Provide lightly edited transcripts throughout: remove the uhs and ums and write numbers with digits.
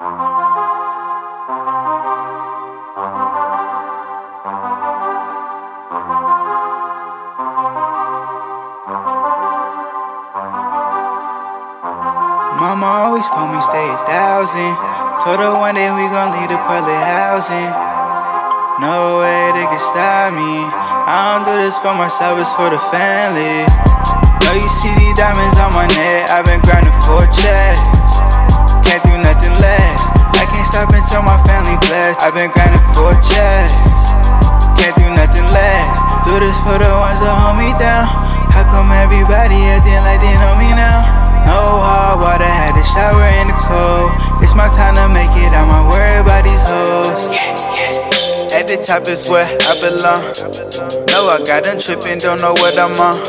Mama always told me stay 1,000. Told her one day we gon' leave the public housing. No way they can stop me. I don't do this for myself, it's for the family. Know you see these diamonds on my neck, I've been grinding for a check. Can't do nothing less. I can't stop until my family blessed. I've been grinding for a check. Can't do nothing less. Do this for the ones that hold me down. How come everybody acting like they know me now? No hard water, had to shower in the cold. It's my time to make it, I'm not worried about these hoes. At the top is where I belong. No, I got them tripping, don't know what I'm on.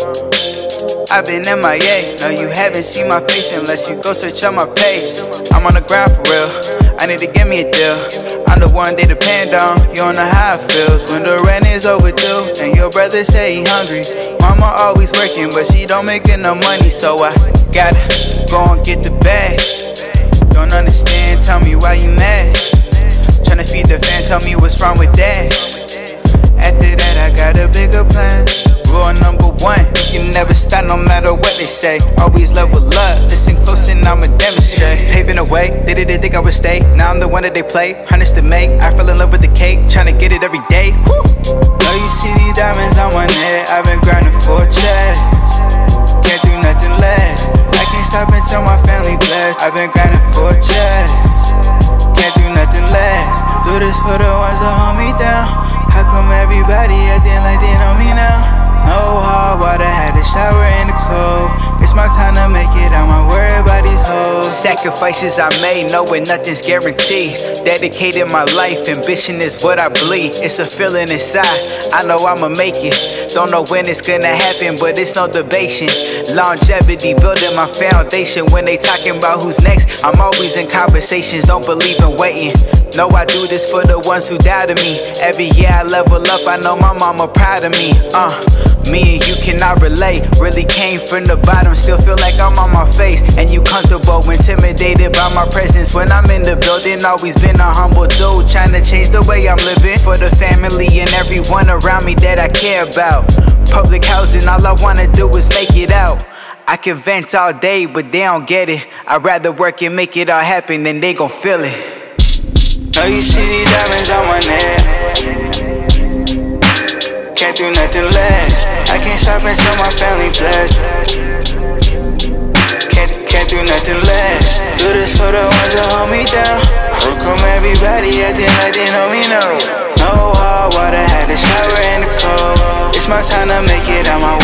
I've been MIA, no you haven't seen my face unless you go search on my page. I'm on the ground for real, I need to get me a deal. I'm the one they depend on, you don't know how it feels when the rent is overdue and your brother say he hungry. Mama always working but she don't make enough money, so I gotta go and get the bag. Don't understand, tell me why you mad. Tryna feed the fan, tell me what's wrong with that. After that I got a bigger plan. Rule number one, you can never stop no matter what they say. Always level up, listen close and I'ma demonstrate. Paving the way, they didn't think I would stay. Now I'm the one that they play, harness to make. I fell in love with the cake, tryna get it every day. Woo! Know you see these diamonds on my neck, I've been grinding for a check. Can't do nothing less. I can't stop until my family blessed. I've been grinding for a check. Can't do nothing less. Do this for the ones that hold me down. How come everybody acting like they know me now? No hard water, had to shower in the cold. It's my time to make it, I'm not worried about these hoes. Sacrifices I made, knowing nothing's guaranteed. Dedicated my life, ambition is what I bleed. It's a feeling inside, I know I'ma make it. Don't know when it's gonna happen, but it's no debation. Longevity, building my foundation. When they talking about who's next, I'm always in conversations, don't believe in waiting. No, I do this for the ones who doubted me. Every year I level up, I know my mama proud of me. Me and you cannot relate. Really came from the bottom, still feel like I'm on my face. And you comfortable, intimidated by my presence. When I'm in the building, always been a humble dude, trying to change the way I'm living for the family and everyone around me that I care about. Public housing, all I wanna do is make it out. I can vent all day, but they don't get it. I'd rather work and make it all happen than they gon' feel it. Know you see these diamonds on my neck. Can't do nothing less. I can't stop until my family blessed. Can't do nothing less. Do this for the ones that hold me down. How come everybody acting like they know me now? No hard water, had to shower in the cold. It's my time to make it, I'm